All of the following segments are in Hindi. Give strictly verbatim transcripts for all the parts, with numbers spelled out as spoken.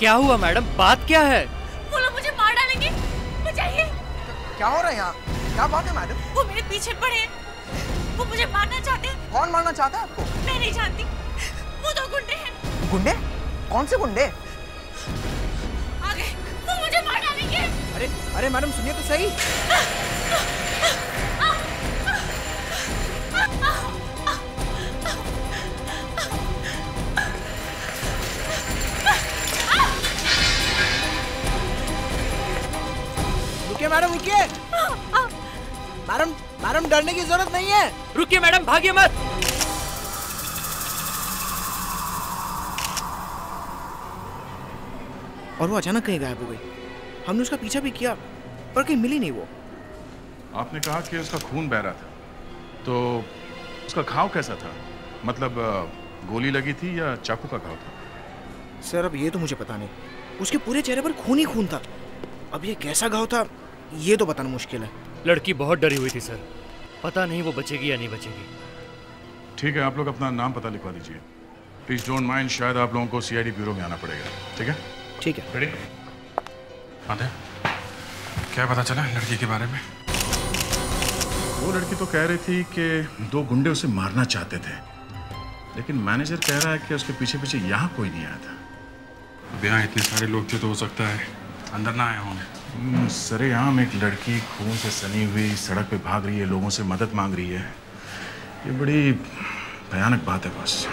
क्या हुआ मैडम, बात क्या है? वो लोग मुझे मार डालेंगे, बचाइए। क्या हो रहा है यहाँ? क्या बात है मैडम? वो मेरे पीछे पड़े हैं, वो मुझे मारना चाहते हैं। कौन मारना चाहता है आपको? मैं नहीं जानती, वो दो गुंडे हैं। गुंडे? कौन से गुंडे? आगे, वो मुझे मार डालेंगे। अरे अरे मैडम सुनिए तो सही। रुकिए मैडम, रुकिए। मैडम मैडम डरने की जरूरत नहीं है। रुकिए मैडम, भागिए मत। और वो अचानक कहीं गायब हो गई। हमने उसका पीछा भी किया पर कहीं मिली नहीं वो। आपने कहा कि उसका खून बह रहा था, तो उसका घाव कैसा था? मतलब गोली लगी थी या चाकू का घाव था? सर अब ये तो मुझे पता नहीं, उसके पूरे चेहरे पर खून ही खून था। अब ये कैसा घाव था ये तो बताना मुश्किल है। लड़की बहुत डरी हुई थी सर, पता नहीं वो बचेगी या नहीं बचेगी। ठीक है, आप लोग अपना नाम पता लिखवा दीजिए प्लीज, डोंट माइंड। शायद आप लोगों को सीआईडी ब्यूरो में आना पड़ेगा। ठीक है ठीक है। रेडी? आते क्या पता चला लड़की के बारे में? वो लड़की तो कह रही थी कि दो गुंडे उसे मारना चाहते थे, लेकिन मैनेजर कह रहा है कि उसके पीछे पीछे यहाँ कोई नहीं आया था। अब यहाँ इतने सारे लोग थे तो हो सकता है अंदर ना आए होंगे। सरेआम एक लड़की खून से सनी हुई सड़क पे भाग रही है, लोगों से मदद मांग रही है। ये बड़ी भयानक बात है बस।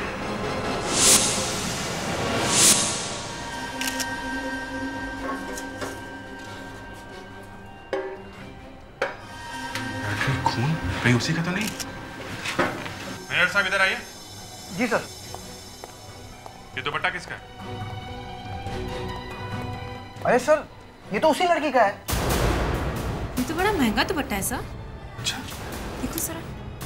खून कहीं उसी का तो नहीं? मेयर साहब इधर आइए। जी सर। ये दुपट्टा किसका है? अरे सर ये तो उसी लड़की का है। ये तो बड़ा महंगा दुपट्टा है सर। अच्छा देखो सर।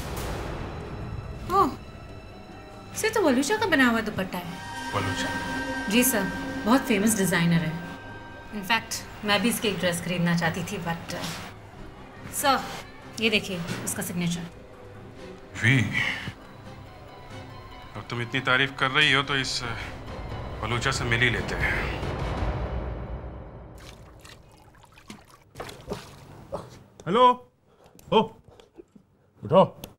ओह, ये तो बलूचा का बना हुआ दुपट्टा है। बलूचा? जी सर, बहुत फेमस डिजाइनर है। इनफैक्ट मैं भी इसकी एक ड्रेस खरीदना चाहती थी, बट सर ये देखिए उसका सिग्नेचर। वी, अब तुम इतनी तारीफ कर रही हो तो इस बलूचा से मिल ही लेते हैं। हेलो, ओ उठो।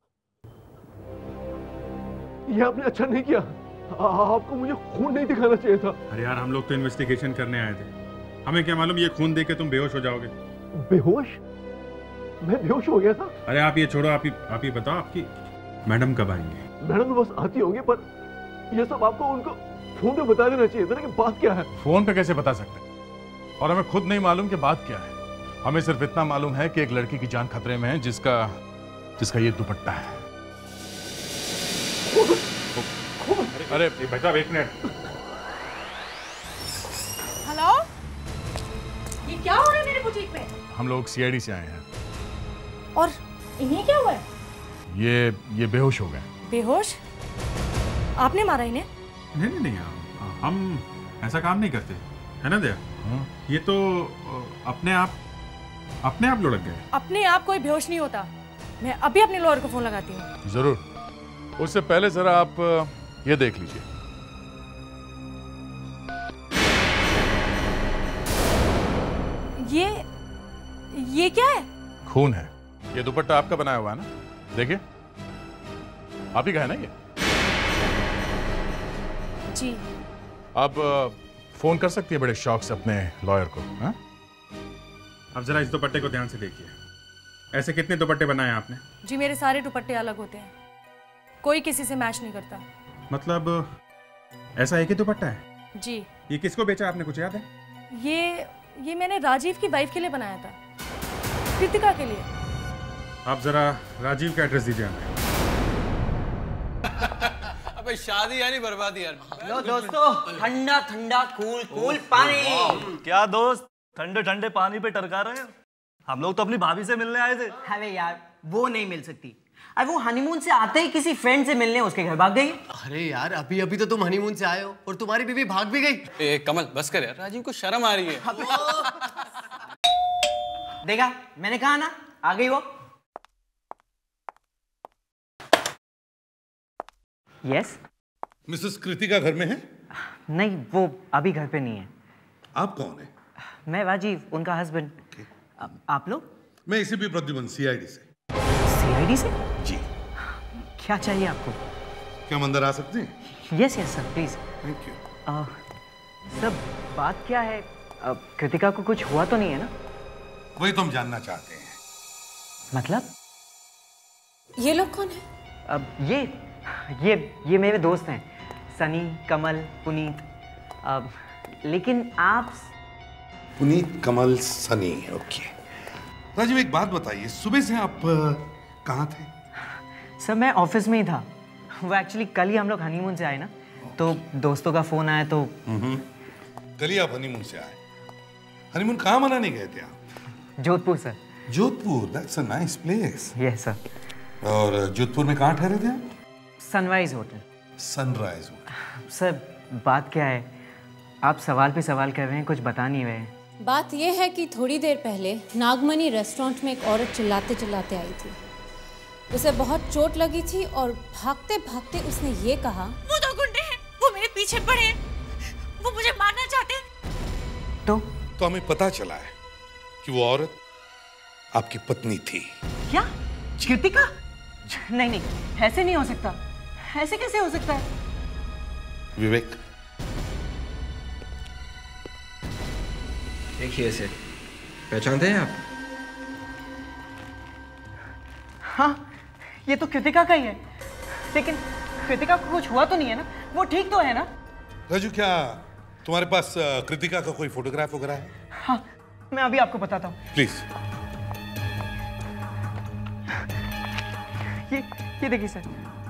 ये आपने अच्छा नहीं किया, आ, आपको मुझे खून नहीं दिखाना चाहिए था। अरे यार हम लोग तो इन्वेस्टिगेशन करने आए थे, हमें क्या मालूम ये खून देख के तुम बेहोश हो जाओगे। बेहोश? मैं बेहोश हो गया था? अरे आप ये छोड़ो, आप ही आप ही बताओ आपकी मैडम कब आएंगे? मैडम तो बस आती होंगी, पर ये सब आपको उनको फोन पे बता देना चाहिए था ना कि बात क्या है। फोन पे कैसे बता सकते? और हमें खुद नहीं मालूम कि बात क्या है। हमें सिर्फ इतना मालूम है कि एक लड़की की जान खतरे में है जिसका जिसका ये दुपट्टा है। अरे भाई साहब एक मिनट। हेलो, ये क्या हो रहा है मेरे बुटीक पे? हम लोग सीआईडी से आए हैं। और इन्हें क्या हुआ है? ये ये बेहोश हो गए। बेहोश? आपने मारा इन्हें? नहीं नहीं नहीं, हम, हम ऐसा काम नहीं करते, है ना दया? हाँ? ये तो अपने आप अपने आप लुढ़क गए। अपने आप कोई बेहोश नहीं होता। मैं अभी अपने लॉयर को फोन लगाती हूँ। जरूर, उससे पहले जरा आप ये देख लीजिए। ये ये क्या है? खून है। ये दुपट्टा आपका बनाया हुआ है ना? देखिए, आप ही का है ना ये? जी। आप फोन कर सकती है बड़े शौक से अपने लॉयर को। हा? अब जरा इस दुपट्टे को ध्यान से देखिए। ऐसे कितने दुपट्टे बनाए आपने? जी मेरे सारे दुपट्टे अलग होते हैं, कोई किसी से मैच नहीं करता। मतलब ऐसा एक ही दुपट्टा है? जी। ये किसको बेचा आपने, कुछ याद है? ये ये मैंने राजीव की वाइफ के लिए बनाया था, कृतिका के लिए। आप जरा राजीव का एड्रेस दीजिए हमें। अबे शादी यानी बर्बादी यार। लो दोस्तों, ठंडा ठंडा कूल कूल पानी। क्या दोस्त ठंडे ठंडे पानी पे टरका रहे हैं? हम लोग तो अपनी भाभी से मिलने आए थे। अरे यार वो नहीं मिल सकती। अरे वो हनीमून से आते ही किसी फ्रेंड से मिलने उसके घर भाग गई। अरे यार अभी अभी तो तुम हनीमून से आए हो और तुम्हारी बीवी भाग भी गई। ए कमल बस कर यार, राजीव को शर्म आ रही है। देखा, मैंने कहा ना, आ गई वो। यस। मिसेस कृतिका घर में है? नहीं, वो अभी घर पे नहीं है। आप कौन है? मैं राजीव, उनका हस्बैंड। आप लोग? मैं एसीपी प्रद्युमन, सीआईडी से। सीआईडी से? जी। क्या चाहिए आपको? क्या हम अंदर आ सकते हैं? Yes yes sir, please. Thank you. Sir, बात क्या है? uh, कृतिका को कुछ हुआ तो नहीं है ना? वही तो हम जानना चाहते हैं। मतलब? ये लोग कौन है? अब ये ये ये मेरे दोस्त हैं, सनी, कमल, पुनीत। अब लेकिन आप? पुनीत, कमल, सनी, ओके। राजीव एक बात बताइए, सुबह से आप कहाँ थे? सर मैं ऑफिस में ही था। वो एक्चुअली कल ही हम लोग हनीमून से आए ना, तो दोस्तों का फोन आया तो। कल ही आप हनीमून से आए? हनीमून कहाँ मनाने गए थे आप? Jodhpur sir. Jodhpur, that's a nice place. Yes sir. और जोधपुर में कहाँ ठहरे थे आप? Sunrise hotel. Sunrise hotel. Sir बात क्या है, आप सवाल पे सवाल कर रहे हैं, कुछ बता नहीं रहे हैं। बात यह है कि थोड़ी देर पहले नागमणि रेस्टोरेंट में एक औरत चिल्लाते चिल्लाते आई थी। उसे बहुत चोट लगी थी और भागते भागते उसने ये कहा, वो दो गुंडे हैं, वो मेरे पीछे पड़े हैं, वो मुझे मारना चाहते हैं। तो तो हमें पता चला है कि वो औरत आपकी पत्नी थी। क्या? कृतिका? नहीं नहीं, ऐसे नहीं हो सकता। ऐसे कैसे हो सकता है? विवेक, देखिए इसे, पहचानते हैं आप? हाँ, ये तो कृतिका का ही है। लेकिन कृतिका को कुछ हुआ तो नहीं है ना? वो ठीक तो है ना? राजू, क्या तुम्हारे पास कृतिका का कोई फोटोग्राफ वगैरह है? हाँ, मैं अभी आपको बताता हूँ। प्लीज। ये ये देखिए सर।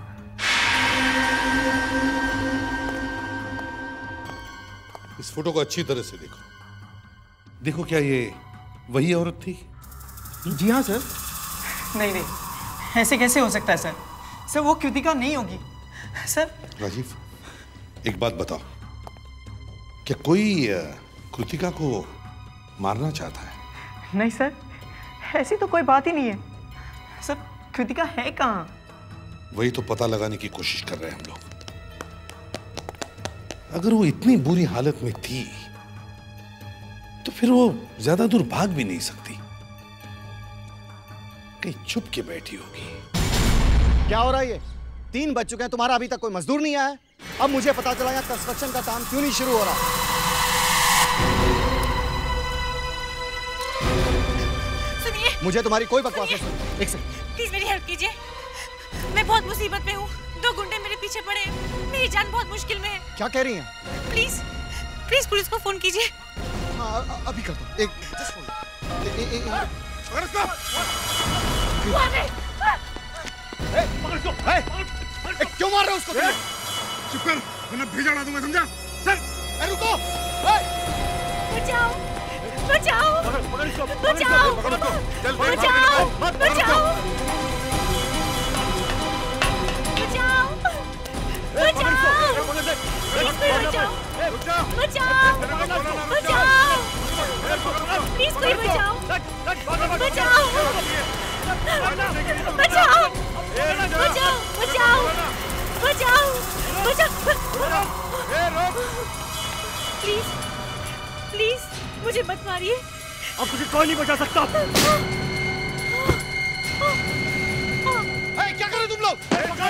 इस फोटो को अच्छी तरह से देखो। देखो, क्या ये वही औरत थी? जी हाँ सर। नहीं नहीं, ऐसे कैसे हो सकता है सर? सर वो कृतिका नहीं होगी सर। राजीव, एक बात बताओ, क्या कोई कृतिका को मारना चाहता है? नहीं सर, ऐसी तो कोई बात ही नहीं है सर। कृतिका है कहाँ? वही तो पता लगाने की कोशिश कर रहे हैं हम लोग। अगर वो इतनी बुरी हालत में थी तो फिर वो ज्यादा दूर भाग भी नहीं सकती, कहीं छुप के बैठी होगी। क्या हो रहा है ये? तीन बज चुके हैं, तुम्हारा अभी तक कोई मजदूर नहीं आया है। अब मुझे पता चला यहाँ कंस्ट्रक्शन का काम क्यों नहीं शुरू हो रहा। सुनिए, मुझे तुम्हारी कोई बकवास नहीं सुननी। एक सेकंड, प्लीज मेरी हेल्प कीजिए। मैं बहुत मुसीबत में हूँ, दो गुंडे मेरे पीछे पड़े हैं, मेरी जान बहुत मुश्किल में है। क्या कह रही हैं? प्लीज प्लीज पुलिस को फोन कीजिए। हाँ, अभी कर दो। एक जस्ट फोन। क्यों मार रहे हो उसको? चुप कर, वरना भेजा उड़ा दूंगा, समझा? चल, ए रुको! बचाओ! बचाओ! बचाओ! बचाओ! बचाओ! बचाओ! बचाओ! प्लीज कोई बचाओ! बचाओ! बचाओ! बचाओ! बचाओ! बचाओ! बचाओ! बचाओ! बचाओ! प्लीज प्लीज मुझे मत मारिए। अब तुझे कोई नहीं बचा सकता। क्या कर रहे तुम लोग?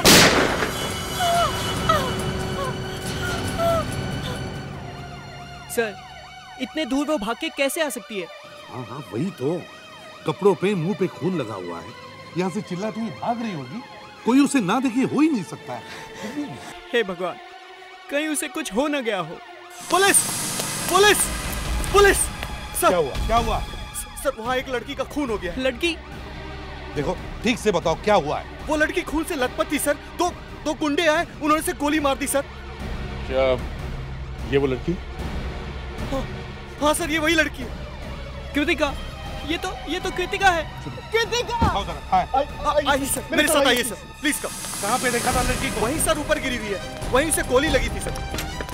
सर, इतने दूर वो भाग के कैसे आ सकती है? हाँ हाँ, वही तो। कपड़ों पे, मुंह पे खून लगा हुआ है, यहाँ से चिल्लाती हुई भाग रही होगी। कोई उसे ना देखे हो ही नहीं सकता है। हे भगवान, कहीं उसे कुछ हो ना गया हो। पुलिस! पुलिस! पुलिस! सर, क्या हुआ? क्या हुआ? सर, वहाँ एक लड़की का खून हो गया। लड़की? देखो, ठीक से बताओ क्या हुआ है। वो लड़की खून से लथपथ थी सर। दो दो गुंडे आए, उन्होंने से गोली मार दी सर। क्या ये वो लड़की? हाँ, हाँ सर, ये वही लड़की है। कृतिका, ये तो ये तो कृतिका है। कृतिका! आइए सर, मेरे साथ आइए सर, प्लीज कम। कहाँ पे देखा था लड़की को? वहीं सर, ऊपर गिरी हुई है, वहीं से गोली लगी थी सर।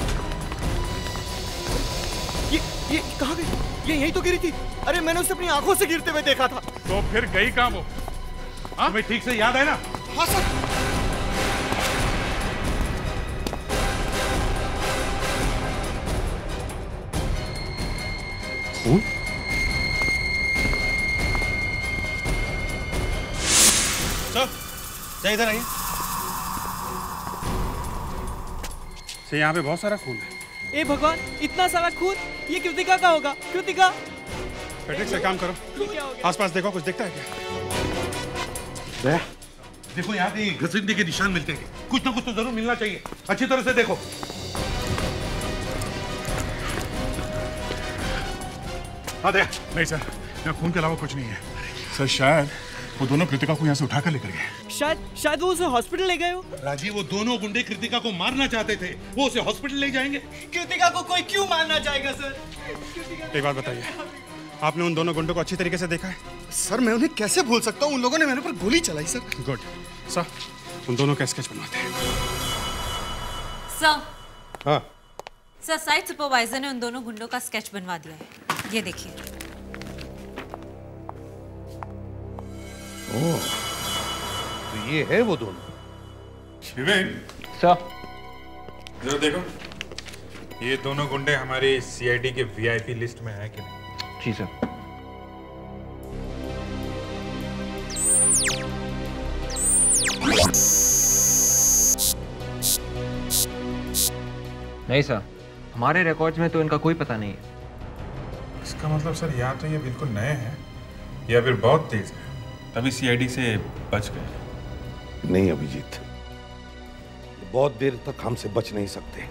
ये ये कहाँ गई? ये यहीं तो गिरी थी। अरे मैंने उसे अपनी आंखों से गिरते हुए देखा था। तो फिर गई कहाँ वो? तुम्हें ठीक से याद है ना? हाँ सर। अच्छा इधर आइए। से यहाँ पे बहुत सारा खून है। ए भगवान, इतना सारा खून, ये कृतिका का होगा। कृतिका, पेट्रिक से काम करो, आसपास देखो, कुछ दिखता है क्या? देखो यहाँ कहीं घसीटने के निशान मिलते हैं, कुछ ना कुछ तो जरूर मिलना चाहिए। अच्छी तरह से देखो। हाँ दे। नहीं सर, यहाँ खून के अलावा कुछ नहीं है सर। शायद वो दोनों कृतिका को यहाँ से उठाकर लेकर गए। शायद शायद वो उसे हॉस्पिटल ले गए हो। राजीव, वो दोनों गुंडे कृतिका को मारना चाहते थे, वो उसे हॉस्पिटल ले जाएंगे। कृतिका को कोई क्यों मारना चाहेगा सर? एक बात बताइए, आपने उन दोनों गुंडों को अच्छी तरीके से देखा है? सर मैं उन्हें कैसे भूल सकता हूँ, उन लोगों ने मेरे पर गोली चलाई सर। गुड सर, उन दोनों का स्केच बनवाते हैं। सर, हाँ सर साइट सुपरवाइजर ने उन दोनों गुंडों का स्केच बनवा दिया है, ये देखिए। ओह, तो ये है वो दोनों। विवेक सर, जरा देखो, ये दोनों गुंडे हमारी सीआईडी के वीआईपी लिस्ट में है कि नहीं? जी सर। नहीं सर, हमारे रिकॉर्ड्स में तो इनका कोई पता नहीं है। इसका मतलब सर या तो ये बिल्कुल नए हैं या फिर बहुत तेज है, तभी सीआईडी से बच गए। नहीं अभिजीत, बहुत देर तक हमसे बच नहीं सकते।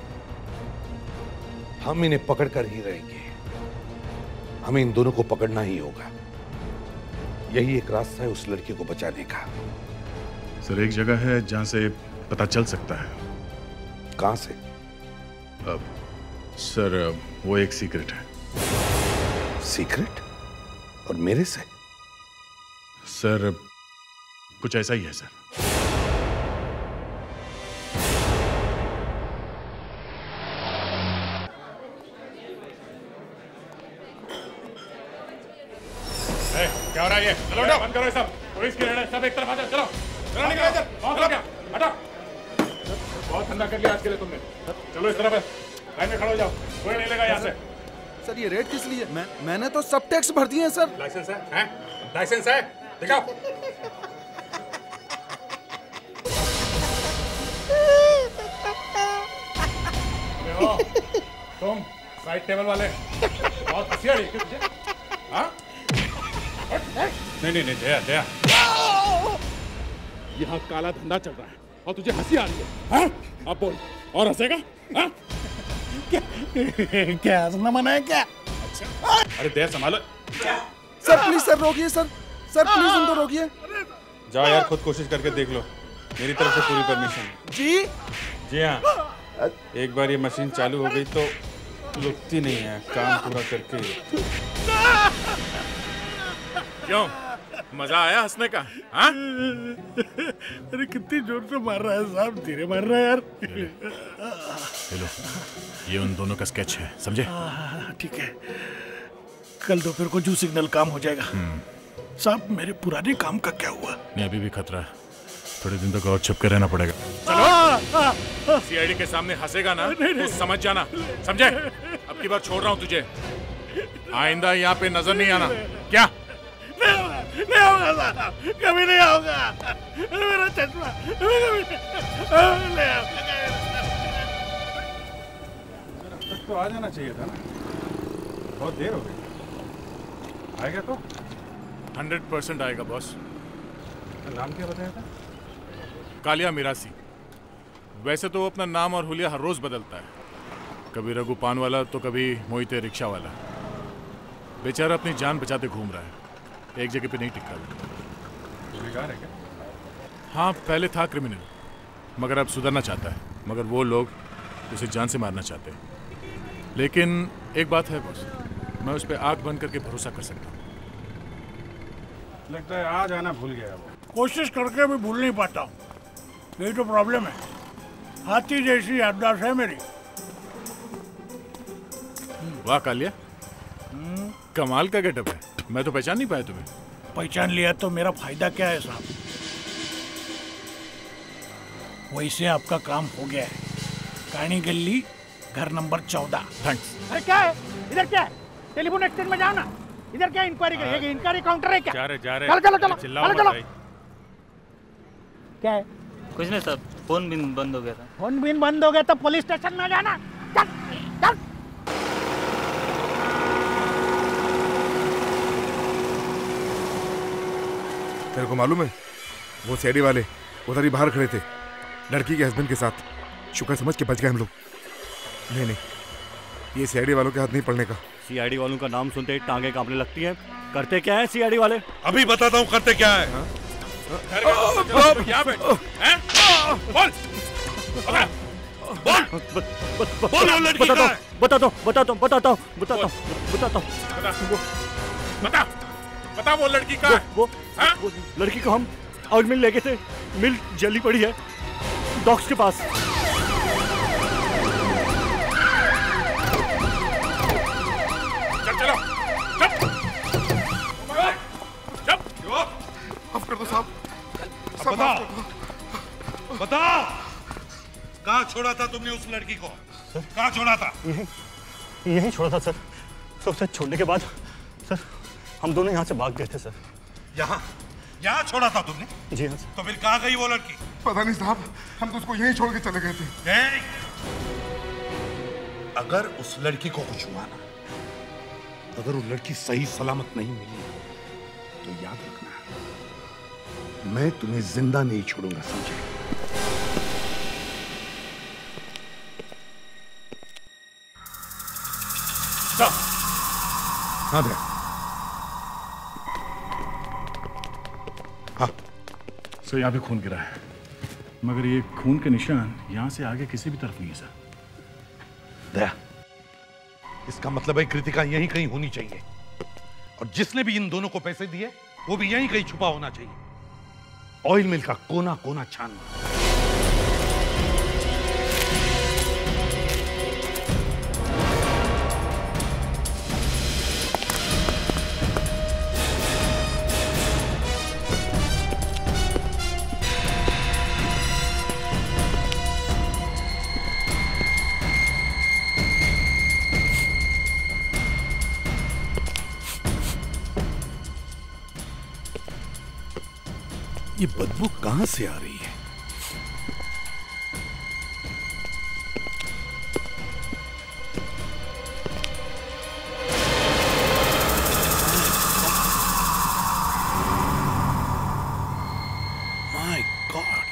हम इन्हें पकड़ कर ही रहेंगे। हमें इन दोनों को पकड़ना ही होगा। यही एक रास्ता है उस लड़की को बचाने का। सर एक जगह है जहां से पता चल सकता है। कहां से? अब सर वो एक सीक्रेट है। सीक्रेट? और मेरे से? सर कुछ ऐसा ही है सर। क्या हो रहा है ये? चलो उठो, बंद करो ये सब। पुलिस की रेड है, सब एक तरफ आ जाओ। चलो चलो निकलो इधर। बहुत हो गया, हटो। बहुत ठंडा कर लिया आज के लिए तुमने। चलो इस तरफ है, लाइन में खड़े हो जाओ, कोई नहीं लेगा यहाँ से। सर ये रेट किस लिए? मैं मैंने तो सब टैक्स भर दिए हैं सर। लाइसेंस है? हैं? लाइसेंस है? दिखाओ। देखो, तुम साइड टेबल वाले बहुत हंसी आ रही है क्या तुझे? हाँ? नहीं नहीं नहीं दया दया, यहाँ काला धंधा चल रहा है और तुझे हंसी आ रही है। हाँ? अब बोल, और हंसेगा? हाँ? क्या क्या हंसना मना है क्या? अच्छा, अरे दया संभालो। सर प्लीज सर रोकिए सर। सर प्लीज उनको रोकिए। जाओ यार, खुद कोशिश करके देख लो, मेरी तरफ से पूरी परमिशन। जी जी हाँ, एक बार ये मशीन चालू हो गई तो रुकती नहीं है, काम पूरा करके ही। क्यों, मजा आया हंसने का? हाँ? अरे कितनी जोर से मार रहा है साहब, धीरे मार रहा है यार। हेलो, ये उन दोनों का स्केच है, समझे? ठीक है, कल दोपहर को जू सिग्नल काम हो जाएगा। साहब मेरे पुराने काम का क्या हुआ? नहीं अभी भी खतरा है, थोड़े दिन तक और छुप के रहना पड़ेगा। चलो, सीआईडी के सामने हंसेगा ना तो समझ जाना, समझे? अब की बार छोड़ रहा हूँ तुझे, आइंदा यहाँ पे नजर नहीं आना। क्या? नहीं होगा, नहीं होगा साहब, कभी नहीं होगा। मेरा चश्मा कभी नहीं तक तो आ जाना चाहिए था ना, बहुत देर हो गई। आएगा तो? हंड्रेड परसेंट आएगा बॉस। नाम क्या बताया था? कालिया मिरासी। वैसे तो वो अपना नाम और हुलिया हर रोज बदलता है, कभी रघु पान वाला तो कभी मोहिते रिक्शा वाला। बेचारा अपनी जान बचाते घूम रहा है, एक जगह पे नहीं टिकता। बेकार है क्या? हाँ पहले था क्रिमिनल, मगर अब सुधरना चाहता है, मगर वो लोग उसे जान से मारना चाहते हैं। लेकिन एक बात है बॉस, मैं उस पर आंख बंद करके भरोसा कर सकता हूँ। लगता है आज आना भूल गया वो। कोशिश करके भी भूल नहीं पाता हूँ, यही तो प्रॉब्लम है। हाथी जैसी याददाश्त है मेरी। वाह कालिया, कमाल का गेटअप है, मैं तो पहचान नहीं पाया तुम्हें। पहचान लिया तो मेरा फायदा क्या है साहब? वैसे आपका काम हो गया है। कानी गली, घर नंबर चौदह। थैंक्स। अरे क्या है इधर? क्या है? टेलीफोन एक्सचेंज में जाओ ना। इधर क्या इंक्वायरी करिए? इंक्वायरी काउंटर है क्या? जा रहे जा रहे चलो चलो चलो चिल्लाओ चलो चलो। क्या है? कुछ नहीं सर, फोन भी बंद हो गया था। फोन बिन बंद हो गया तो पुलिस स्टेशन में जाना। चल चल। तेरे को मालूम है वो सीआईडी वाले उधर ही बाहर खड़े थे लड़की के हस्बैंड के साथ। शुक्र समझ के बच गए हम लोग। नहीं नहीं, ये सीआईडी वालों के हाथ नहीं पड़ने का। सीआईडी वालों का नाम सुनते ही टांगे कांपने लगती हैं। करते क्या है सीआईडी वाले? अभी बताता हूँ करते क्या है। क्या बैठ हैं? बोल बोल बोल वो लड़की कहाँ है? बताता हूँ बताता हूँ बताता हूँ बताता हूँ बताता हूँ बता बता वो लड़की कहाँ है? वो, वो लड़की को हम आग मिल ले गए थे। मिल जली पड़ी है डॉक्स के पास। चल चलो चल चल माफ कर दो साहब। बता बता कहाँ छोड़ा था तुमने उस लड़की को? कहाँ छोड़ा था? यहीं यहीं छोड़ा था सर। सब सर छोड़ने के बाद सर हम दोनों यहाँ से भाग गए थे सर। यहाँ यहाँ छोड़ा था तुमने? जी हाँ सर। तो फिर कहाँ गई वो लड़की? पता नहीं साहब, हम तो उसको यहीं छोड़ के चले गए थे। अगर उस लड़की को कुछ हुआ ना, अगर वो लड़की सही सलामत नहीं मिली तो याद रखना मैं तुम्हें जिंदा नहीं छोड़ूंगा, समझे? हाँ भैया। हाँ सर, यहाँ पे खून गिरा है, मगर ये खून के निशान यहाँ से आगे किसी भी तरफ नहीं है सर। दया, इसका मतलब है कृतिका यहीं कहीं होनी चाहिए, और जिसने भी इन दोनों को पैसे दिए वो भी यहीं कहीं छुपा होना चाहिए। ऑयल मिल का कोना कोना छानना। ये बदबू कहां से आ रही है? My God!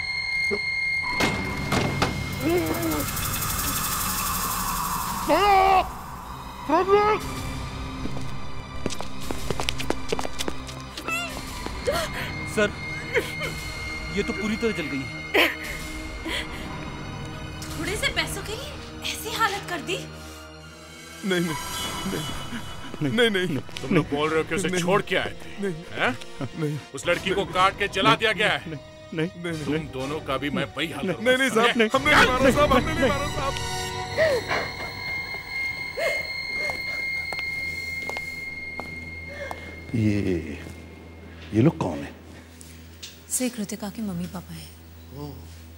सर, ये तो पूरी तरह जल गई है। थोड़े से पैसों के लिए ऐसी हालत कर दी। नहीं नहीं नहीं नहीं, नहीं। तुम लोग बोल रहे हो कि उसे छोड़ के आए थे? नहीं हैं? नहीं। उस लड़की को काट के जला दिया गया है। नहीं नहीं तुम दोनों का भी मैं वही हाल नहीं नहीं साहब, हमने नहीं मारा साहब, हमने नहीं मारा साहब। ये ये लोग कौन है? से कृतिका के मम्मी पापा हैं।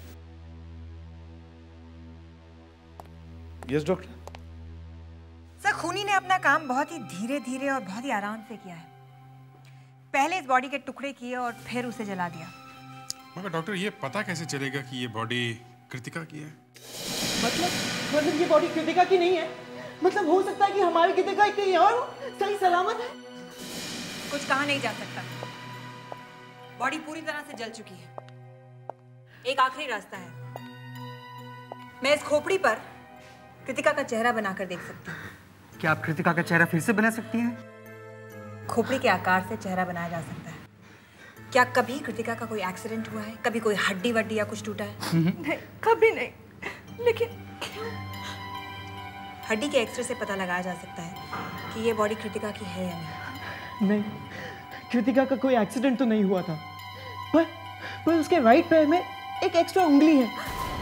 Yes doctor. सर, खूनी ने अपना काम बहुत ही धीरे धीरे और बहुत ही आराम से किया है। पहले इस बॉडी के टुकड़े किए और फिर उसे जला दिया। मगर डॉक्टर, ये पता कैसे चलेगा कि ये बॉडी कृतिका की है? मतलब मतलब ये बॉडी कृतिका की नहीं है? मतलब हो सकता है कि हमारी कृतिका कहीं और हो, सही सलामत है? कुछ कहा नहीं जा सकता। बॉडी पूरी तरह से जल चुकी है। एक आखिरी रास्ता है। मैं इस खोपड़ी पर कृतिका का चेहरा बनाकर देख सकती हूँ। क्या आप कृतिका का चेहरा फिर से बना सकती हैं? खोपड़ी के आकार से चेहरा बनाया जा सकता है। क्या कभी कृतिका का कोई एक्सीडेंट हुआ है? कभी कोई हड्डी वड्डी या कुछ टूटा है? नहीं, कभी नहीं। लेकिन हड्डी के एक्सरे से पता लगाया जा सकता है कि ये बॉडी कृतिका की है या नहीं। नहीं, कृतिका का कोई एक्सीडेंट तो नहीं हुआ था, पर पर उसके राइट पैर में एक एक्स्ट्रा उंगली है।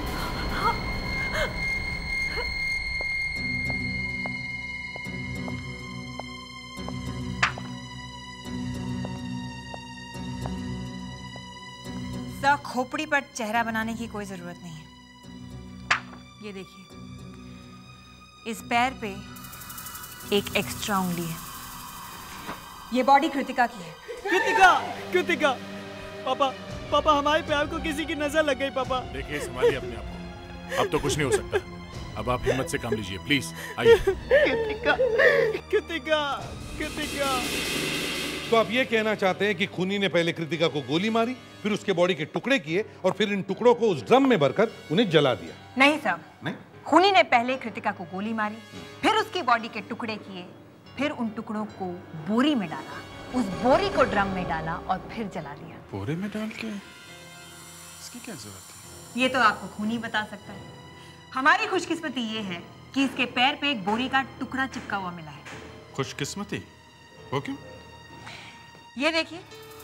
सर, खोपड़ी पर चेहरा बनाने की कोई जरूरत नहीं है। ये देखिए, इस पैर पे एक एक्स्ट्रा उंगली है। ये बॉडी कृतिका की है। कृतिका, कृतिका, पापा पापा हमारे प्यार को किसी की नजर लग गई पापा। देखिए संभालिए अपने आप को, अब तो कुछ नहीं हो सकता। अब आप हिम्मत से काम लीजिए प्लीज, आइए। कृतिका, कृतिका, कृतिका। तो आप ये कहना चाहते हैं कि खूनी ने पहले कृतिका को गोली मारी, फिर उसके बॉडी के टुकड़े किए और फिर इन टुकड़ों को उस ड्रम में भरकर उन्हें जला दिया? नहीं साहब, नहीं, खूनी ने पहले कृतिका को गोली मारी, फिर उसकी बॉडी के टुकड़े किए, फिर उन टुकड़ों को बोरी में डाला, उस बोरी को ड्रम में डाला और फिर जला दिया। बोरे में डाल के? इसकी क्या जरूरत है? ये तो आपको खूनी बता सकता है। हमारी खुशकिस्मती ये है कि इसके पैर पे एक बोरी का टुकड़ा चिपका हुआ मिला है। खुशकिस्मती? वो क्यों? ये देखिए,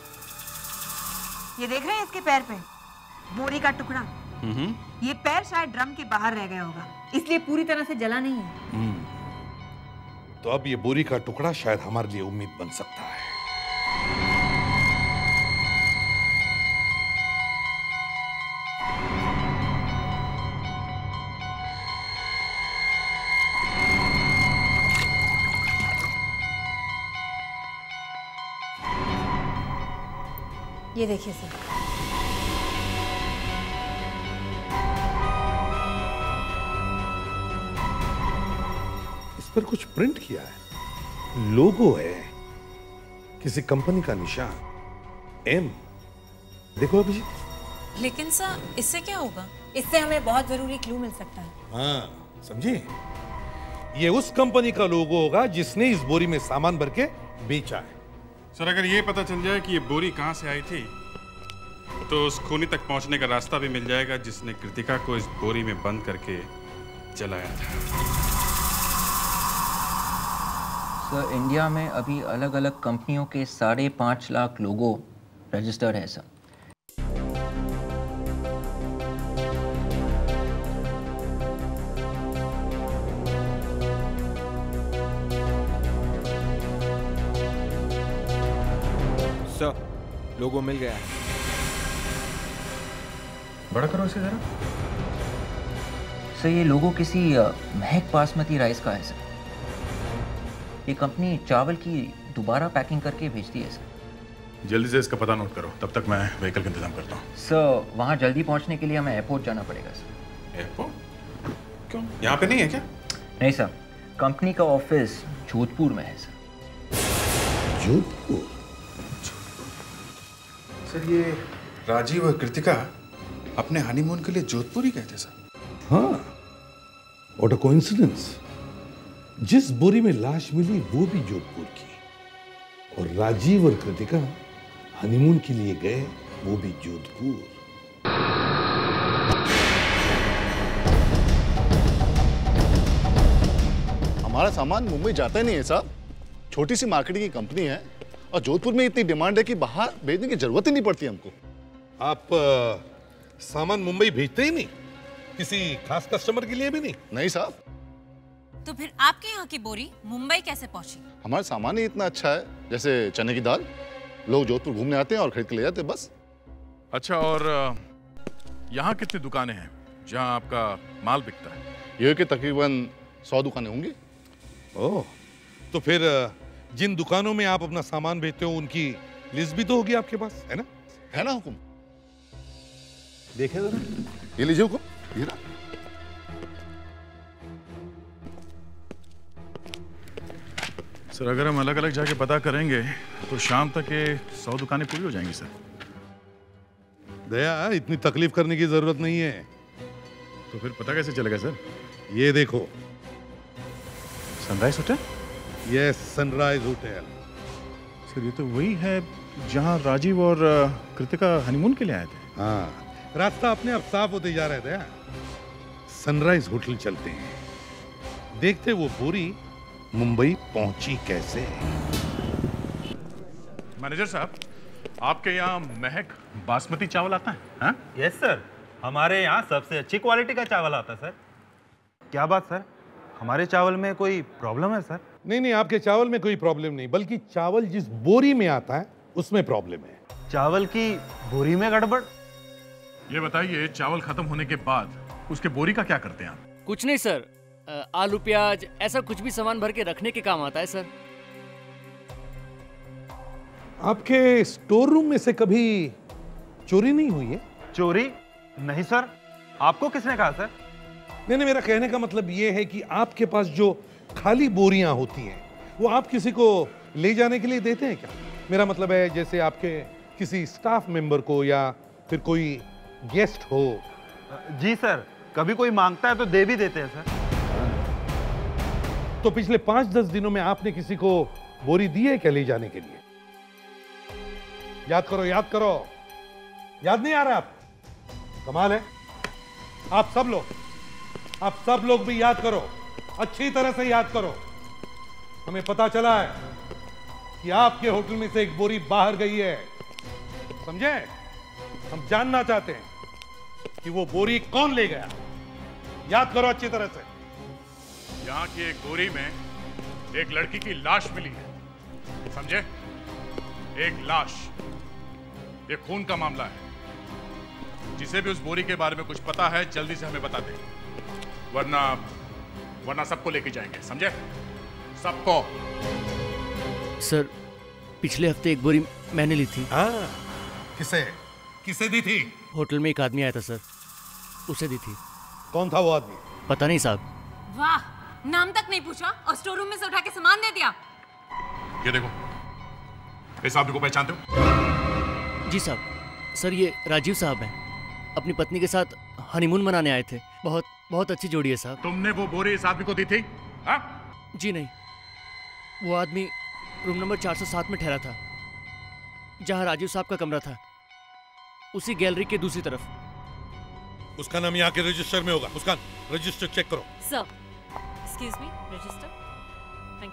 ये देख रहे हैं इसके पैर पे बोरी का टुकड़ा। ये पैर शायद ड्रम के बाहर रह गया होगा, इसलिए पूरी तरह से जला नहीं है। तो अब ये बोरी का टुकड़ा शायद हमारे लिए उम्मीद बन सकता है। ये देखिए सर, इस पर कुछ प्रिंट किया है, लोगो है, किसी कंपनी का निशान, एम। देखो अभिजीत। लेकिन सर इससे क्या होगा? इससे हमें बहुत जरूरी क्लू मिल सकता है। हाँ समझे, ये उस कंपनी का लोगो होगा जिसने इस बोरी में सामान भर के बेचा है। सर अगर ये पता चल जाए कि ये बोरी कहाँ से आई थी, तो उस खूनी तक पहुंचने का रास्ता भी मिल जाएगा जिसने कृतिका को इस बोरी में बंद करके जलाया था। सर इंडिया में अभी अलग अलग कंपनियों के साढ़े पाँच लाख लोगो रजिस्टर्ड है सर। सर लोगो मिल गया है। बड़ा करो इसे जरा। सर ये लोगो किसी महक बासमती राइस का है सर। ये कंपनी चावल की दोबारा पैकिंग करके भेजती है सर। जल्दी से इसका पता नोट करो, तब तक मैं व्हीकल का इंतजाम करता हूँ। सर वहाँ जल्दी पहुँचने के लिए हमें एयरपोर्ट जाना पड़ेगा सर। एयरपोर्ट? क्यों, यहाँ पे नहीं है क्या? नहीं सर, कंपनी का ऑफिस जोधपुर में है सर। जोधपुर? सर ये राजीव और कृतिका अपने हनीमून के लिए जोधपुर ही गए थे सर। हाँ, व्हाट अ कोइंसिडेंस। जिस बोरी में लाश मिली वो भी जोधपुर की, और राजीव और कृतिका हनीमून के लिए गए वो भी जोधपुर। हमारा सामान मुंबई जाता ही नहीं है साहब। छोटी सी मार्केटिंग की कंपनी है और जोधपुर में इतनी डिमांड है कि बाहर भेजने की जरूरत ही नहीं पड़ती हमको। आप आ, सामान मुंबई भेजते ही नहीं? किसी खास कस्टमर के लिए भी नहीं? नहीं साहब। तो फिर आपके यहाँ की बोरी मुंबई कैसे पहुंची? हमारा सामान ही इतना अच्छा है, जैसे चने की दाल। लोग जोधपुर घूमने आते हैं और खरीद के ले जाते हैं बस। अच्छा, और यहाँ कितनी दुकानें हैं जहाँ आपका माल बिकता है? ये कि तकरीबन सौ दुकानें होंगी। ओह, तो फिर जिन दुकानों में आप अपना सामान बेचते हो उनकी लिस्ट भी तो होगी आपके पास, है ना? है ना हुकुम। देखे जरा, ये लीजिए हुकुम, ये ना। सर अगर हम अलग अलग जाके पता करेंगे तो शाम तक ये सौ दुकानें पूरी हो जाएंगी सर। दया, इतनी तकलीफ करने की जरूरत नहीं है। तो फिर पता कैसे चलेगा सर? ये देखो, Sunrise hotel? Yes, Sunrise hotel. Sir ये तो वही है जहाँ राजीव और कृतिका हनीमून के लिए आए थे। हाँ, रास्ता अपने आप साफ होते जा रहे थे। सनराइज होटल चलते हैं, देखते वो बोरी मुंबई पहुंची कैसे। मैनेजर साहब, आपके यहाँ महक बासमती चावल आता है? हाँ? यस सर, हमारे यहाँ सबसे अच्छी क्वालिटी का चावल आता है सर। क्या बात सर, हमारे चावल में कोई प्रॉब्लम है सर? नहीं नहीं, आपके चावल में कोई प्रॉब्लम नहीं, बल्कि चावल जिस बोरी में आता है उसमें प्रॉब्लम है। चावल की बोरी में गड़बड़? ये बताइए, चावल खत्म होने के बाद उसके बोरी का क्या करते हैं आप? कुछ नहीं सर, आलू प्याज ऐसा कुछ भी सामान भर के रखने के काम आता है सर। आपके स्टोर रूम में से कभी चोरी नहीं हुई है? चोरी नहीं सर, आपको किसने कहा सर? नहीं नहीं, मेरा कहने का मतलब ये है कि आपके पास जो खाली बोरियां होती हैं वो आप किसी को ले जाने के लिए देते हैं क्या? मेरा मतलब है जैसे आपके किसी स्टाफ मेंबर को या फिर कोई गेस्ट हो। जी सर, कभी कोई मांगता है तो दे भी देते हैं सर। तो पिछले पांच दस दिनों में आपने किसी को बोरी दी है क्या ले जाने के लिए? याद करो, याद करो। याद नहीं आ रहा आप? कमाल है। आप सब लोग आप सब लोग भी याद करो, अच्छी तरह से याद करो। हमें पता चला है कि आपके होटल में से एक बोरी बाहर गई है, समझे? हम जानना चाहते हैं कि वो बोरी कौन ले गया। याद करो अच्छी तरह से। यहाँ की एक बोरी में एक लड़की की लाश मिली है, समझे? एक लाश। ये खून का मामला है। जिसे भी उस बोरी के बारे में कुछ पता है जल्दी से हमें बता दे, वरना वरना सबको लेके जाएंगे, समझे? सबको। सर, पिछले हफ्ते एक बोरी मैंने ली थी। हाँ, किसे किसे दी थी? होटल में एक आदमी आया था सर, उसे दी थी। कौन था वो आदमी? पता नहीं साहब। वाह, नाम तक नहीं पूछा और स्टोर रूम में से उठा के सामान दे दिया। ये देखो, इस आदमी को पहचानते हो? जी साहब। सर, ये राजीव साहब हैं, अपनी पत्नी के साथ हनीमून मनाने आए थे। बहुत बहुत अच्छी जोड़ी है साहब। तुमने वो बोरी इस आदमी को दी थी? हाँ? जी नहीं, वो आदमी रूम नंबर चार सौ सात में ठहरा था, जहां राजीव साहब का कमरा था, उसी गैलरी के दूसरी तरफ। उसका नाम यहाँ के रजिस्टर में होगा। उसका रजिस्टर चेक करो। Sir, excuse me, register. Thank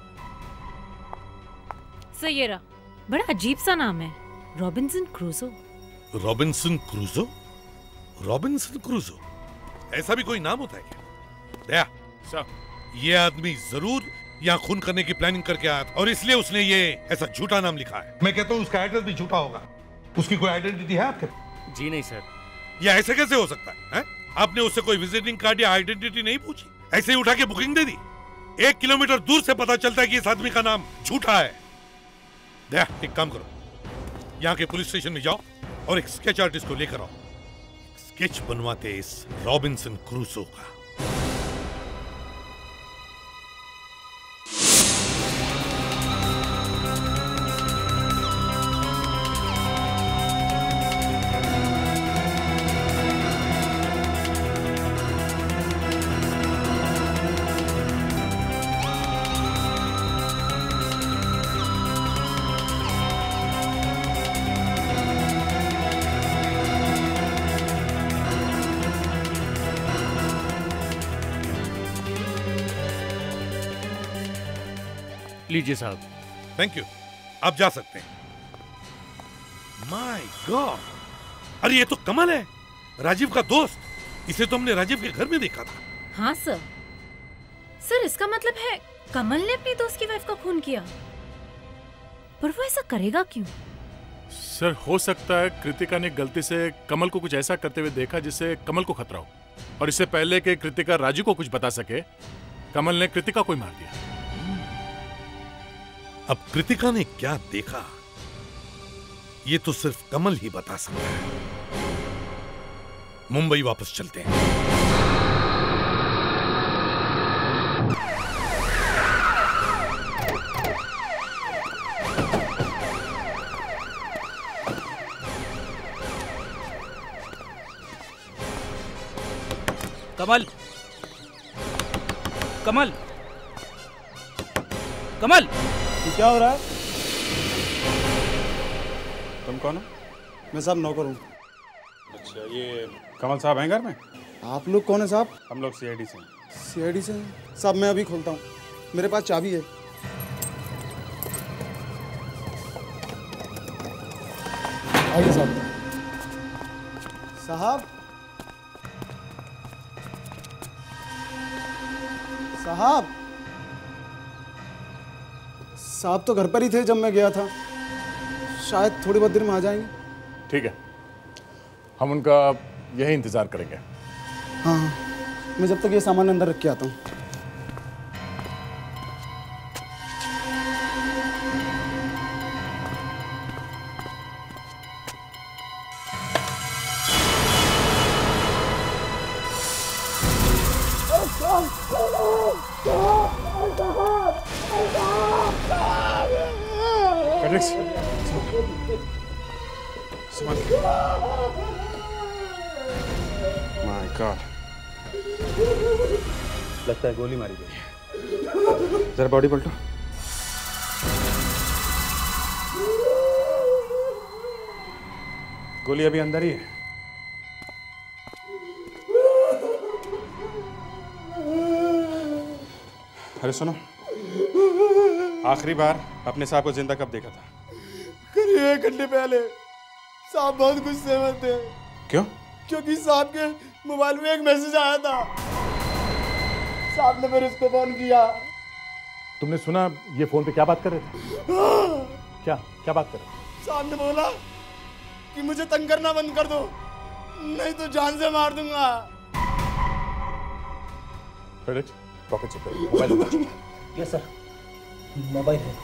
you. Sir, ये रहा। बड़ा अजीब सा नाम है, Robinson Crusoe. Robinson Crusoe? Robinson Crusoe? ऐसा भी कोई नाम होता है क्या? दया सर, ये आदमी जरूर यहाँ खून करने की प्लानिंग करके आया था और इसलिए उसने ये ऐसा झूठा नाम लिखा है। मैं कहता हूँ उसका एड्रेस भी झूठा होगा। उसकी कोई आइडेंटिटी है आपके? जी नहीं सर। ये ऐसे कैसे हो सकता है, है? आपने उससे कोई विजिटिंग कार्ड या आइडेंटिटी नहीं पूछी? ऐसे ही उठा के बुकिंग दे दी? एक किलोमीटर दूर से पता चलता है कि इस आदमी का नाम झूठा है। दया, एक काम करो, यहाँ के पुलिस स्टेशन में जाओ और एक स्केच आर्टिस्ट को लेकर आओ। स्केच बनवाते इस रॉबिन्सन क्रूसो का। लीजिए साहब। थैंक यू, आप जा सकते हैं। माय गॉड, अरे ये तो कमल है, राजीव का दोस्त। इसे तो हमने राजीव के घर में देखा था। हाँ सर। सर, इसका मतलब है कमल ने अपनी दोस्त की वाइफ का खून किया, पर वो ऐसा करेगा क्यों? सर, हो सकता है कृतिका ने गलती से कमल को कुछ ऐसा करते हुए देखा जिससे कमल को खतरा हो, और इससे पहले कि कृतिका राजू को कुछ बता सके, कमल ने कृतिका को ही मार दिया। अब कृतिका ने क्या देखा ये तो सिर्फ कमल ही बता सकता है। मुंबई वापस चलते हैं। कमल, कमल, कमल, क्या हो रहा है? तुम कौन हो? मैं साहब नौकर हूँ। अच्छा, ये कमल साहब हैं घर में? आप लोग कौन है साहब? हम लोग सीआईडी से। सीआईडी से? साहब मैं अभी खोलता हूँ, मेरे पास चाबी है। आइए साहब। साहब, साहब, साहब तो घर पर ही थे जब मैं गया था, शायद थोड़ी बहुत देर में आ जाएंगे। ठीक है, हम उनका यही इंतजार करेंगे। हाँ हाँ, मैं जब तक ये सामान अंदर रख के आता हूँ। फेडेरिक्स, संभाल के। माय गॉड, लगता है गोली मारी गई है। जरा बॉडी पलटो। गोली अभी अंदर ही है। अरे सुनो, आखिरी बार अपने साहब को जिंदा कब देखा था? करीब एक घंटे पहले। साहब बहुत गुस्से में थे। क्यों? क्योंकि साहब के मोबाइल में एक मैसेज आया था। साहब ने फिर उसको फोन किया। तुमने सुना ये फोन पे क्या बात कर रहे थे? क्या क्या बात कर रहे थे? साहब ने बोला कि मुझे तंग करना बंद कर दो, नहीं तो जान से मार दूंगा। फेडेरिक्स, पॉकेट चेक करो, मोबाइल निकालो। यस सर, मोबाइल है।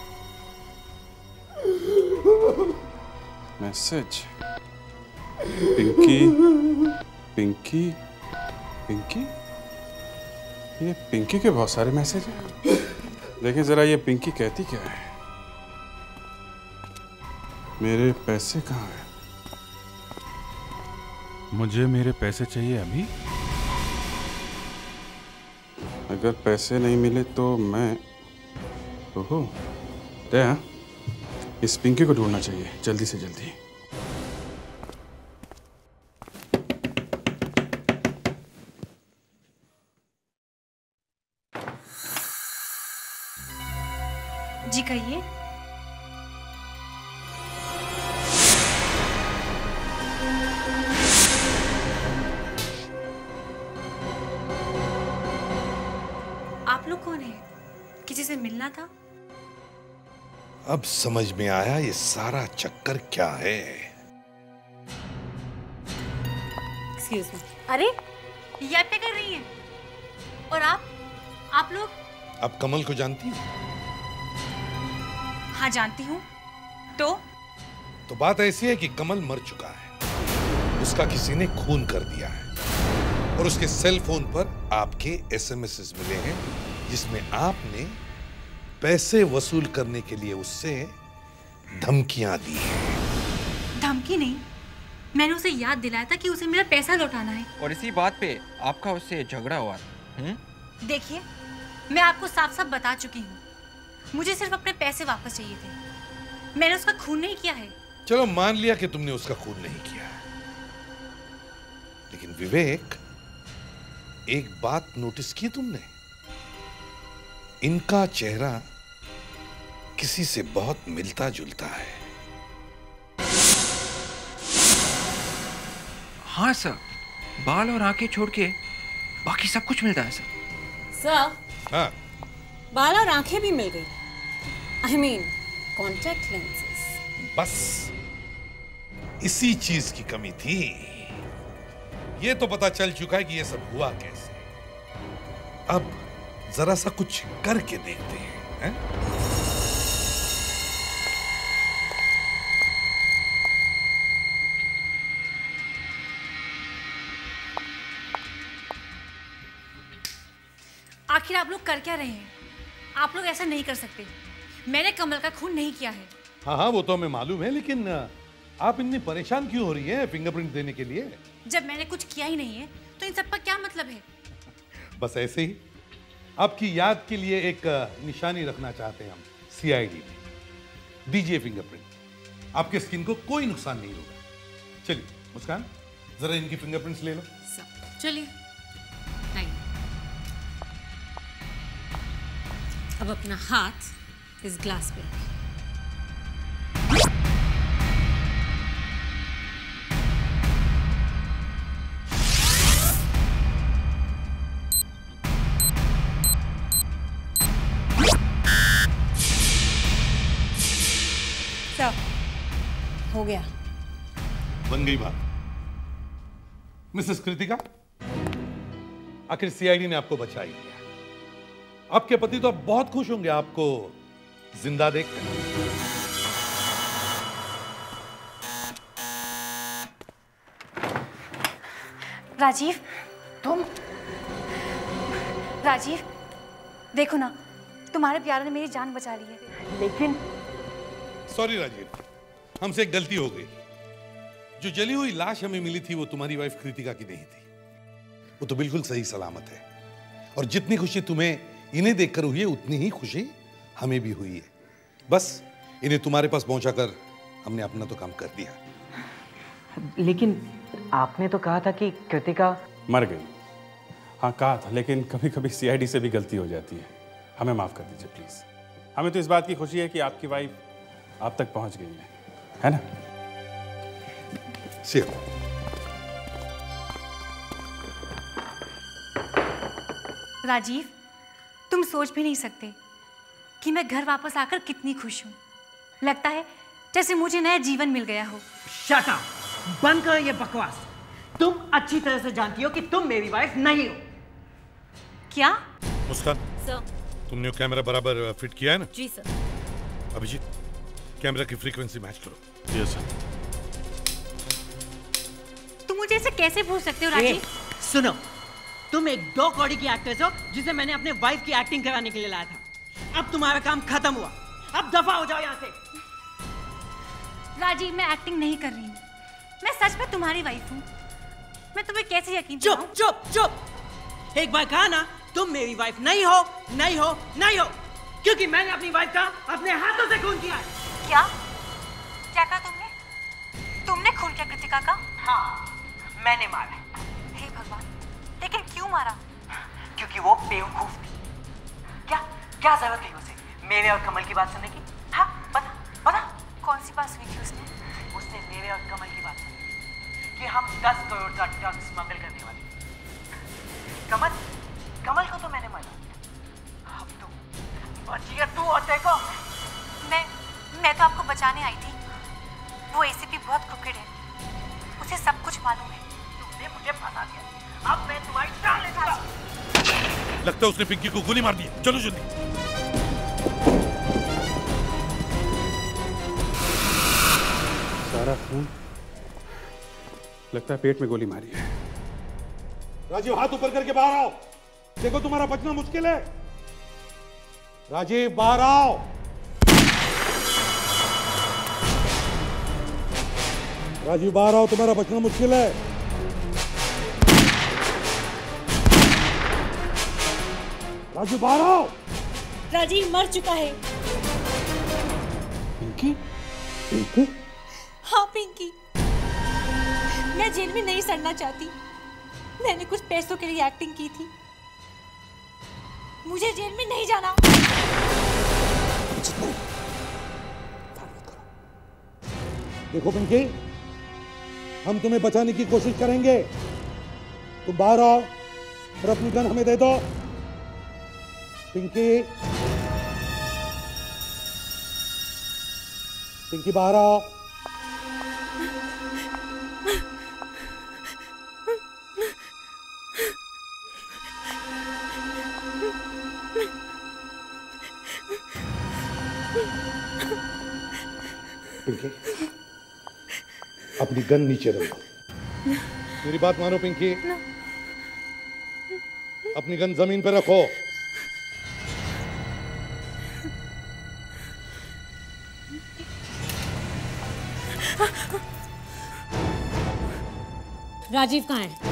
मैसेज, पिंकी, पिंकी, पिंकी, ये पिंकी के बहुत सारे मैसेज हैं। देखिए जरा ये पिंकी कहती क्या है। मेरे पैसे कहाँ हैं? मुझे मेरे पैसे चाहिए अभी। अगर पैसे नहीं मिले तो मैं, ओहो, दया, इस पिंकी को ढूंढना चाहिए जल्दी से जल्दी। जी कहिए। आप लोग कौन हैं? किसी से मिलना था? अब समझ में आया ये सारा चक्कर क्या है। Excuse me. अरे ये आप क्या कर रही हैं? और आप आप लोग? अब कमल को जानती है? हाँ जानती हूँ। तो तो बात ऐसी है कि कमल मर चुका है, उसका किसी ने खून कर दिया है और उसके सेल फोन पर आपके एसएमएस मिले हैं जिसमें आपने पैसे वसूल करने के लिए उससे धमकियां दी हैं। धमकी नहीं, मैंने उसे याद दिलाया था कि उसे मेरा पैसा लौटाना है। और इसी बात पे आपका उससे झगड़ा हुआ था। देखिए, मैं आपको साफ साफ बता चुकी हूँ, मुझे सिर्फ अपने पैसे वापस चाहिए थे। मैंने उसका खून नहीं किया है। चलो मान लिया कि तुमने उसका खून नहीं किया, लेकिन विवेक, एक बात नोटिस की तुमने? इनका चेहरा किसी से बहुत मिलता जुलता है। हाँ सर, बाल और आंखें छोड़ के बाकी सब कुछ मिलता है सर। सर, हाँ, बाल और आंखें भी मिल गई। I mean contact lenses. बस इसी चीज की कमी थी। ये तो पता चल चुका है कि ये सब हुआ कैसे। अब जरा सा कुछ करके देखते हैं, हैं? आखिर आप लोग कर क्या रहे हैं? आप लोग ऐसा नहीं कर सकते। मैंने कमल का खून नहीं किया है। हाँ हाँ, वो तो हमें मालूम है, लेकिन आप इतनी परेशान क्यों हो रही हैं फिंगरप्रिंट देने के लिए? जब मैंने कुछ किया ही नहीं है तो इन सब का क्या मतलब है? बस ऐसे ही आपकी याद के लिए एक निशानी रखना चाहते हैं हम सीआईडी में। दीजिए फिंगरप्रिंट, आपके स्किन को कोई नुकसान नहीं होगा। चलिए मुस्कान, जरा इनकी फिंगरप्रिंट्स ले लो। चलिए। अब अपना हाथ इस ग्लास पे रखिए। सब हो गया। बन गई बात। मिसेस कृतिका, आखिर सीआईडी ने आपको बचा ही लिया। आपके पति तो अब बहुत खुश होंगे आपको जिंदा देखकर। राजीव, तुम राजीव, देखो ना, तुम्हारे प्यार ने मेरी जान बचा ली है। लेकिन सॉरी राजीव, हमसे एक गलती हो गई। जो जली हुई लाश हमें मिली थी वो तुम्हारी वाइफ कृतिका की नहीं थी। वो तो बिल्कुल सही सलामत है, और जितनी खुशी तुम्हें इन्हें देखकर हुई है उतनी ही खुशी हमें भी हुई है। बस इन्हें तुम्हारे पास पहुंचाकर हमने अपना तो काम कर दिया। लेकिन आपने तो कहा था कि कृतिका मर गई। हाँ कहा था, लेकिन कभी कभी सीआईडी से भी गलती हो जाती है। हमें माफ कर दीजिए प्लीज। हमें तो इस बात की खुशी है कि आपकी वाइफ आप तक पहुंच गई है, है ना? सी राजीव, तुम सोच भी नहीं सकते कि मैं घर वापस आकर कितनी खुश हूँ। लगता है जैसे मुझे नया जीवन मिल गया हो। Shut up! बंद करो ये बकवास। तुम अच्छी तरह से जानती हो कि तुम मेरी वाइफ नहीं हो। क्या? मुस्कान, सर। तुमने वो कैमरा बराबर फिट किया है ना? जी सर। अभिजीत, कैमरा की फ्रीक्वेंसी मैच करो। Yes sir. तुम मुझे ऐसे कैसे पूछ सकते हो राजीव? सुनो, तुम एक दो कौड़ी की एक्ट्रेस हो जिसे मैंने अपने वाइफ की एक्टिंग कराने के लिए लाया था। अब तुम्हारा काम खत्म हुआ। अब दफा हो जाओ यहाँ से। राजीव, मैं एक्टिंग नहीं कर रही हूँ। मैं सच में तुम्हारी वाइफ हूँ। मैं तुम्हें कैसे यकीन चुप चुप चुप! एक बार कहा ना, तुम मेरी वाइफ नहीं हो, नहीं हो, नहीं हो, क्योंकि मैंने अपनी वाइफ का अपने हाथों से खून किया है। क्या? क्या कहा तुमने? तुमने खून किया कृतिका का? हाँ, मैंने मारा। हे भगवान, लेकिन क्यों मारा? क्योंकि वो बेवकूफ थी। क्या क्या जरूरत थी उसे मेरे और कमल की बात सुनने की? हाँ, बता बता। कौन सी बात सुनी थी उसने? उसने मेरे और कमल की बात सुनी कि हम दस करोड़ का ड्रग स्मगल करने वाले। कमल कमल को तो मैंने मारा। अब तू बची है, तू और देखो। मैं मैं तो आपको बचाने आई थी। वो एसीपी बहुत क्रूकेड है, उसे सब कुछ मालूम है। तुमने मुझे फंसा दिया, अब मैं तुम्हारी जान ले लूंगा। लगता है उसने पिंकी को गोली मार दी। चलो जल्दी। सारा खून लगता है पेट में गोली मारी है। राजीव, हाथ ऊपर करके बाहर आओ। देखो तुम्हारा बचना मुश्किल है। राजीव, बाहर आओ। राजीव, बाहर आओ, तुम्हारा बचना मुश्किल है। राजीव, बाहर आओ। राजीव मर चुका है। पिंकी? पिंकी? हाँ पिंकी। मैं जेल में नहीं सड़ना चाहती। मैंने कुछ पैसों के लिए एक्टिंग की थी। मुझे जेल में नहीं जाना। देखो पिंकी, हम तुम्हें बचाने की कोशिश करेंगे। तुम बाहर आओ और अपनी गन हमें दे दो। पिंकी, पिंकी बाहर आओ। पिंकी, अपनी गन नीचे रखो। मेरी बात मानो पिंकी, अपनी गन जमीन पे रखो। राजीव कहाँ है?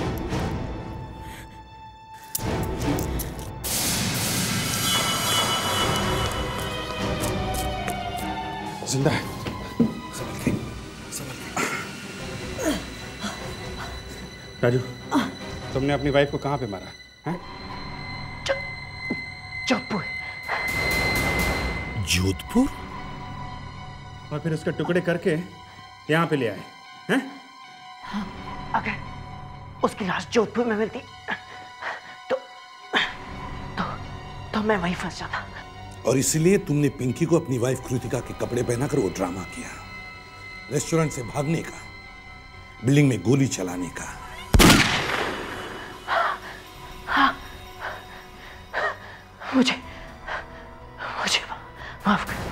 जिंदा है। राजू, तुमने अपनी वाइफ को कहाँ पे मारा है? जोधपुर। जोधपुर? और फिर उसके टुकड़े करके यहाँ पे ले आए हैं? हाँ, अगर उसकी लाश जोधपुर में मिलती तो तो तो मैं वहीं फंस जाता। और इसलिए तुमने पिंकी को अपनी वाइफ कृतिका के कपड़े पहनाकर वो ड्रामा किया, रेस्टोरेंट से भागने का, बिल्डिंग में गोली चलाने का। हाँ, मुझे मुझे माफ कर।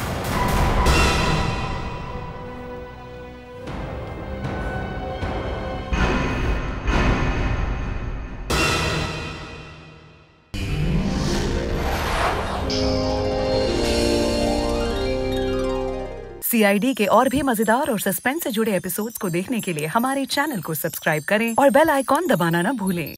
सीआईडी के और भी मजेदार और सस्पेंस से जुड़े एपिसोड्स को देखने के लिए हमारे चैनल को सब्सक्राइब करें और बेल आइकॉन दबाना ना भूलें।